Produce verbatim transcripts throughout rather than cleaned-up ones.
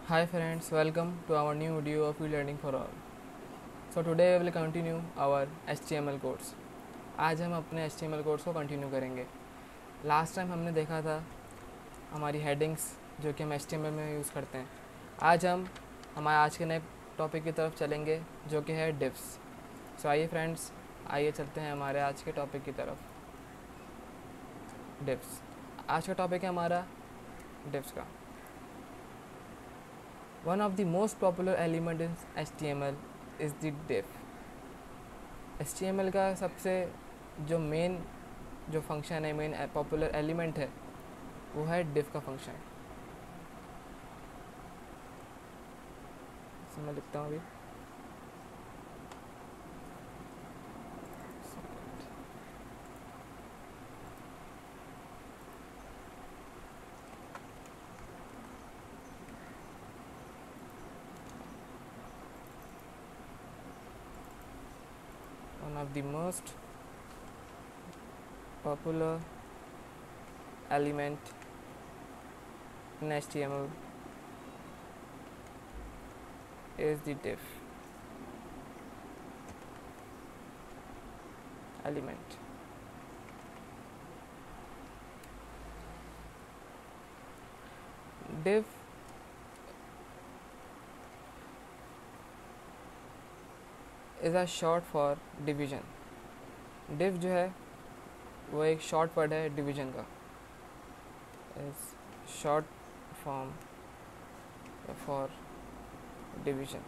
Hi friends, welcome to our new video of e-learning for all. So today we will continue our H T M L course. आज हम अपने H T M L course को continue करेंगे. Last time हमने देखा था हमारी headings जो कि हम H T M L में यूज़ करते हैं. आज हम हमारे आज के नए टॉपिक की तरफ चलेंगे जो कि है डिव्स. सो आइए फ्रेंड्स, आइए चलते हैं हमारे आज के टॉपिक की तरफ. डिव्स. आज का टॉपिक है हमारा डिव्स का. One of the most popular element in H T M L is the div. H T M L का सबसे जो मेन जो फंक्शन है, मेन पॉपुलर एलिमेंट है, वो है div का फंक्शन. तो मैं लिखता हूँ अभी. One of the most popular element in H T M L is the div element. Div is a short for division. Div जो है वो एक शॉर्ट वर्ड है डिवीज़न का. Is short form for division.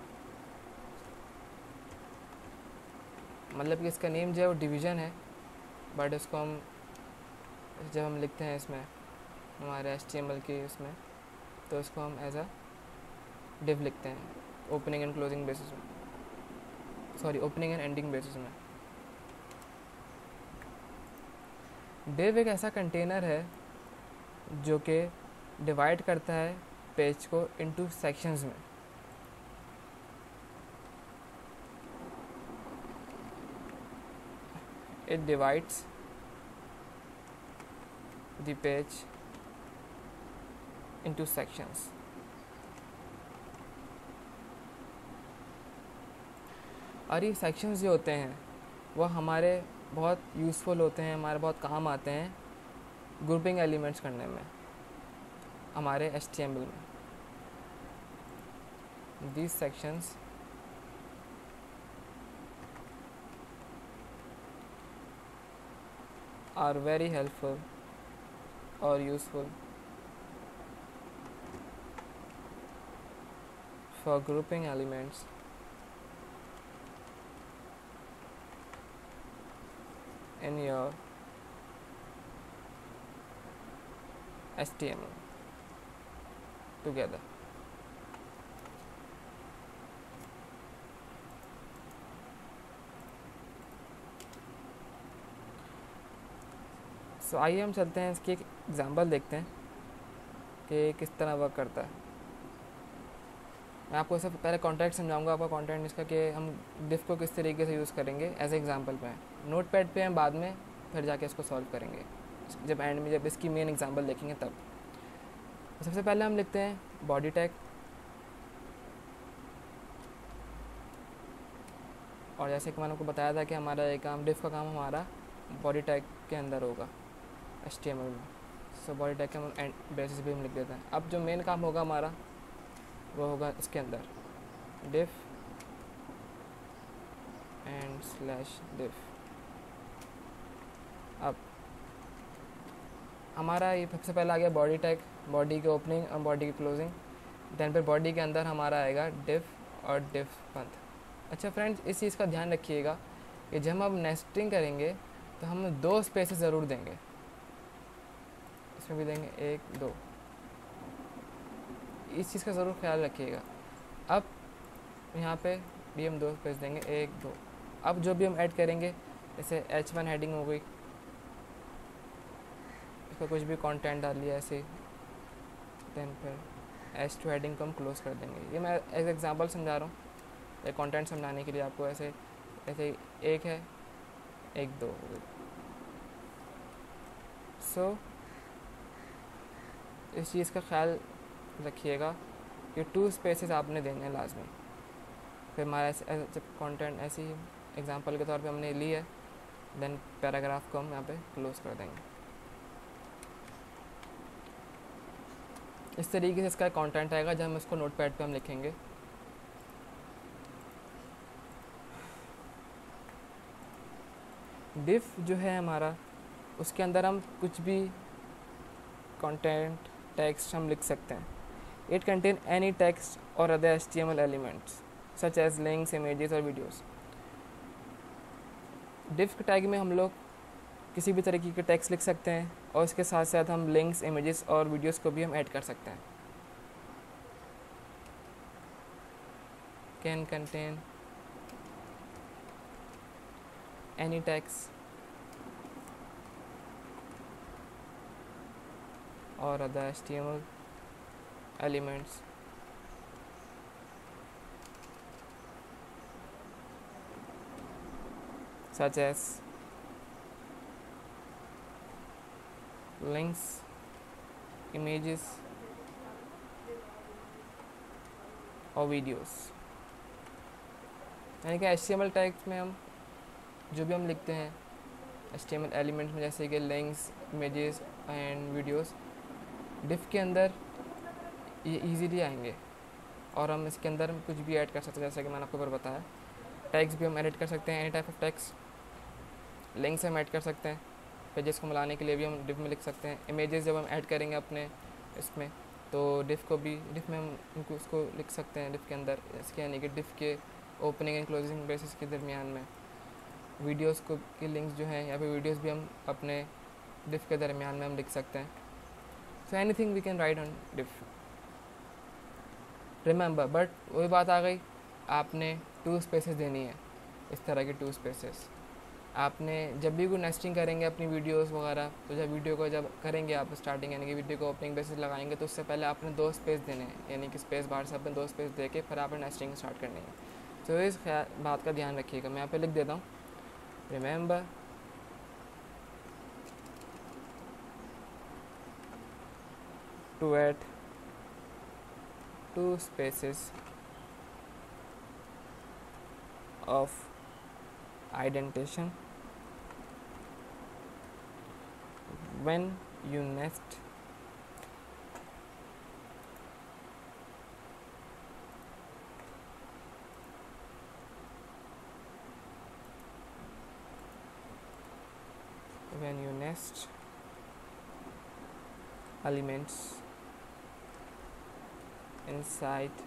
मतलब कि इसका नेम जो है वो डिवीज़न है, बट इसको हम जब हम लिखते हैं इसमें हमारे एच टी एम एल के इसमें, तो इसको हम एज अ डिव लिखते हैं ओपनिंग एंड क्लोजिंग बेसिस में. Sorry opening and ending basis में. डिव एक ऐसा कंटेनर है जो कि डिवाइड करता है पेज को इनटू सेक्शंस में. It divides the page into sections. और ये सेक्शंस जो होते हैं वो हमारे बहुत यूज़फुल होते हैं, हमारे बहुत काम आते हैं ग्रुपिंग एलिमेंट्स करने में हमारे एच टी एम एल में. These sections are very helpful और useful for grouping elements in your H T M L together. So so, आइए हम चलते हैं इसकी एक एग्जांपल देखते हैं कि किस तरह वर्क करता है. मैं आपको इससे पहले कॉन्टेक्ट समझाऊंगा, आपका कॉन्टेक्ट इसका कि हम डिव को किस तरीके से यूज़ करेंगे एज एग्जांपल पे. नोट पैड पर हम बाद में फिर जाके इसको सॉल्व करेंगे जब एंड में जब इसकी मेन एग्जांपल देखेंगे तब. तो सबसे पहले हम लिखते हैं बॉडी टैग. और जैसे कि मैंने आपको बताया था कि हमारा ये काम डिव का काम हमारा बॉडी टैग के अंदर होगा एच टी एम एल में. सो बॉडी टैग के हम एंड बेसिस भी हम लिख देते हैं. अब जो मेन काम होगा हमारा वो होगा इसके अंदर डिव एंड स्लैश डिव. अब हमारा ये सबसे पहले आ गया बॉडी टैग, बॉडी की ओपनिंग और बॉडी की क्लोजिंग. देन फिर बॉडी के अंदर हमारा आएगा डिव और डिव बंद. अच्छा फ्रेंड्स, इस चीज़ का ध्यान रखिएगा कि जब हम नेस्टिंग करेंगे तो हम दो स्पेसेस ज़रूर देंगे. इसमें भी देंगे एक दो. इस चीज़ का ज़रूर ख्याल रखिएगा. अब यहाँ पे भी हम दो स्पेस देंगे एक दो. अब जो भी हम ऐड करेंगे जैसे एच वन हेडिंग हो गई, इसका कुछ भी कंटेंट डाल लिया ऐसे, देन फिर एच टू हेडिंग को हम क्लोज कर देंगे. ये मैं एज एग्जांपल समझा रहा हूँ, ये कंटेंट समझाने के लिए आपको. ऐसे ऐसे एक है एक दो हो गई. सो so, इस चीज़ का ख्याल रखिएगा ये टू स्पेसेस आपने देने हैं लाजमी। फिर हमारा जब कंटेंट ऐसी एग्जांपल के तौर पे हमने ली है, देन पैराग्राफ को हम यहाँ पे क्लोज कर देंगे। इस तरीके से इसका कंटेंट आएगा जब हम इसको नोटपैड पे हम लिखेंगे। डिफ जो है हमारा, उसके अंदर हम कुछ भी कंटेंट टेक्स्ट हम लिख सकते हैं। इट कंटेन एनी टेक्स्ट और other H T M L elements such as links, images और वीडियोस। डिफ टैग में हम लोग किसी भी तरीके के टेक्स्ट लिख सकते हैं और इसके साथ साथ हम लिंक्स, इमेजेस और वीडियोस को भी हम ऐड कर सकते हैं। कैन कंटेन एनी टेक्स्ट और other H T M L elements such as links, images और वीडियोस। यानी कि H T M L tags में हम जो भी हम लिखते हैं H T M L elements में, जैसे कि links, images and videos, div के अंदर ये इजीली आएंगे और हम इसके अंदर कुछ भी ऐड कर सकते हैं। जैसे कि मैंने आपको ऊपर बताया, टैग्स भी हम एडिट कर सकते हैं, any type of tags. Links हम ऐड कर सकते हैं, पेजेस को मिलाने के लिए भी हम डिफ में लिख सकते हैं। इमेजेस जब हम ऐड करेंगे अपने इसमें, तो डिफ को भी डिफ में हम उनको उसको लिख सकते हैं डिफ के अंदर। इसके यानी कि डिफ के ओपनिंग एंड क्लोजिंग ब्रेसेस के दरमियान में वीडियोस को के लिंक्स जो हैं या फिर वीडियोस भी हम अपने डिफ के दरमियान में हम लिख सकते हैं। So anything we can write on div. Remember, but वही बात आ गई, आपने टू स्पेसेस देनी है, इस तरह के टू स्पेसेस। आपने जब भी कोई नेस्टिंग करेंगे अपनी वीडियोस वगैरह, तो जब वीडियो को जब करेंगे आप स्टार्टिंग, यानी कि वीडियो को ओपनिंग बेसिस लगाएंगे, तो उससे पहले आपने दो स्पेस देने हैं, यानी कि स्पेस बाहर से आपने दो स्पेस दे के फिर आपने नेस्टिंग स्टार्ट करनी है। तो इस बात का ध्यान रखिएगा। मैं यहाँ पे लिख देता हूँ, remember to add two spaces of indentation when you nest when you nest elements inside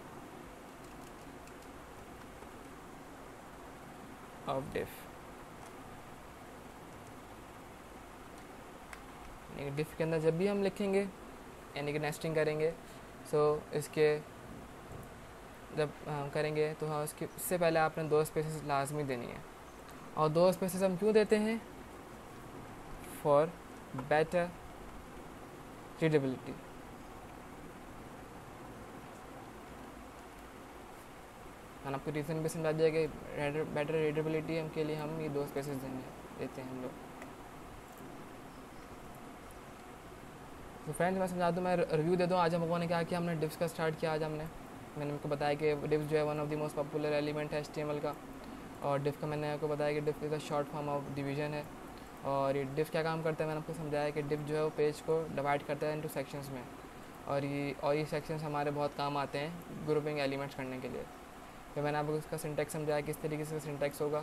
of diff। यानी डिफ के अंदर जब भी हम लिखेंगे यानी कि नेस्टिंग करेंगे, सो इसके जब हम करेंगे तो हाँ उसके उससे पहले आपने दो स्पेसेस लाजमी देनी है। और दो स्पेसेस हम क्यों देते हैं? For better readability. मैंने आपको रीज़न भी समझा दिया कि बेटर रीडेबिलिटी हम के लिए हम ये दो स्पेसेस देने देते हैं हम लोग। तो फ्रेंड्स मैं समझा दूँ, मैं रिव्यू दे दूँ। आज हम लोगों ने क्या किया, हमने डिफ्स का स्टार्ट किया। आज हमने मैंने आपको बताया कि डिफ्स जो है one of the most popular element है एच टी एम एल का। और डिफ का मैंने आपको बताया कि div is a short form of division है। और ये डिफ क्या काम करता है, मैंने आपको समझाया कि डिफ जो है वो पेज को डिवाइड करता है इनटू सेक्शंस में। और ये और ये सेक्शंस हमारे बहुत काम आते हैं ग्रुपिंग एलिमेंट्स करने के लिए। फिर मैंने आपको इसका सिंटैक्स समझाया किस तरीके से सिंटैक्स होगा।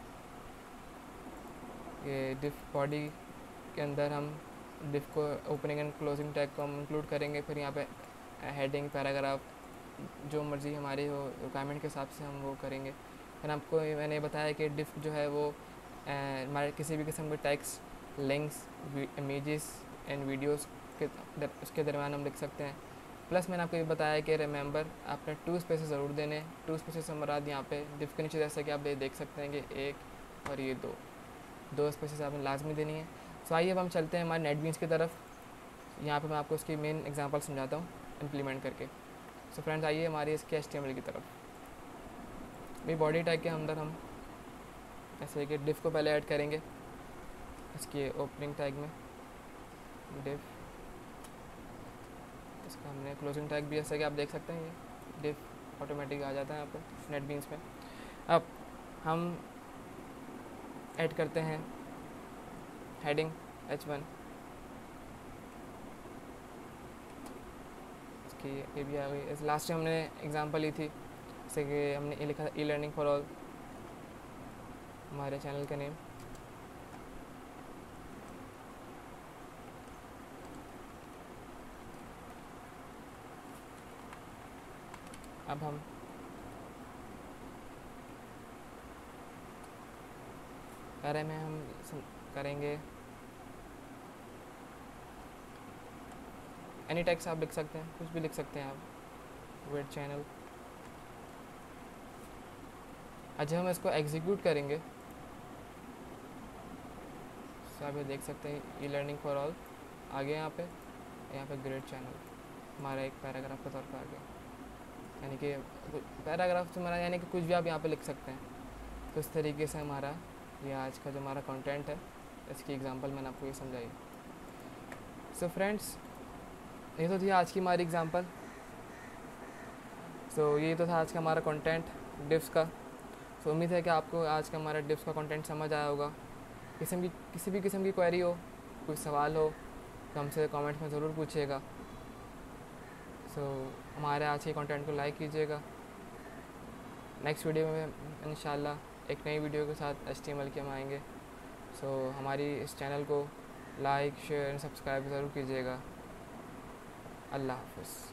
ये डिफ बॉडी के अंदर हम डिफ को ओपनिंग एंड क्लोजिंग टैग को हम इंक्लूड करेंगे। फिर यहाँ पे हेडिंग, पैराग्राफ, जो मर्ज़ी हमारी हो रिक्वायरमेंट के हिसाब से हम वो करेंगे। फिर आपको मैंने बताया कि डिफ जो है वो हमारे किसी भी किस्म के text, links, images and videos के दर, उसके दरमियान हम लिख सकते हैं। प्लस मैंने आपको ये बताया कि रिमेंबर आपने टू स्पेसेस ज़रूर देने। टू स्पेसेस से मुराद यहाँ पे डिफ के नीचे जैसे कि आप देख सकते हैं कि एक और ये दो दो स्पेसेस आपने लाजमी देनी है। सो आइए अब हम चलते हैं हमारे नेटबीन्स की तरफ। यहाँ पे मैं आपको उसकी मेन एग्जांपल समझाता हूँ इम्प्लीमेंट करके। सो so फ्रेंड्स आइए हमारी इसके एच टी एम एल की तरफ। भाई बॉडी टैग के अंदर हम ऐसे कि डिफ को पहले ऐड करेंगे इसके ओपनिंग टैग में, डिफ। इसका हमने क्लोजिंग टैग भी ऐसा कि आप देख सकते हैं ये डिफ ऑटोमेटिक आ जाता है यहाँ पे नेटबीन्स पे। अब हम ऐड करते हैं हेडिंग एच वन, इसकी ये भी आ गई। इस लास्ट टाइम हमने एग्जांपल ली थी, जैसे कि हमने ये लिखा था ई लर्निंग फॉर ऑल, हमारे चैनल का नेम। अब हम अरे में हम करेंगे एनी टेक्स्ट आप लिख सकते हैं, कुछ भी लिख सकते हैं आप, वेट चैनल। अच्छा हम इसको एग्जीक्यूट करेंगे, तो आप ये देख सकते हैं ई लर्निंग फॉर ऑल आगे यहाँ पे, यहाँ पे ग्रेड चैनल हमारा एक पैराग्राफ के तौर पर आ गया। यानी कि पैराग्राफ तो हमारा यानी कि कुछ भी आप यहाँ पे लिख सकते हैं। तो इस तरीके से हमारा ये आज का जो हमारा कंटेंट है, इसकी एग्जांपल मैंने आपको ये समझाई। सो फ्रेंड्स, ये तो थी आज की हमारी एग्जांपल। सो so, ये तो था आज का हमारा कंटेंट डिफ्स का। सो so, उम्मीद है कि आपको आज का हमारा डिफ्स का कंटेंट समझ आया होगा। किसी भी किसी भी किस्म की क्वेरी हो, कोई सवाल हो, तो हमसे कमेंट में ज़रूर पूछिएगा। सो so, हमारे आज के कंटेंट को लाइक कीजिएगा। नेक्स्ट वीडियो में इंशाल्लाह एक नई वीडियो के साथ एच टी एम एल के हम आएंगे। सो so, हमारी इस चैनल को लाइक शेयर एंड सब्सक्राइब ज़रूर कीजिएगा। अल्लाह हाफ़िज़।